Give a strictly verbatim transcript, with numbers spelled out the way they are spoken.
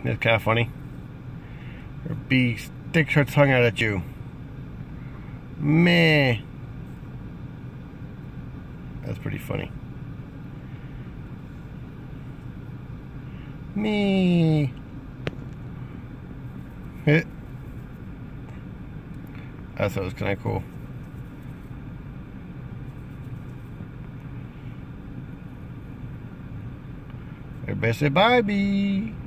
It's kind of funny. Her bee sticks her tongue out at you. Meh. That's pretty funny. Me. I thought it was kind of cool. Everybody say bye, bee.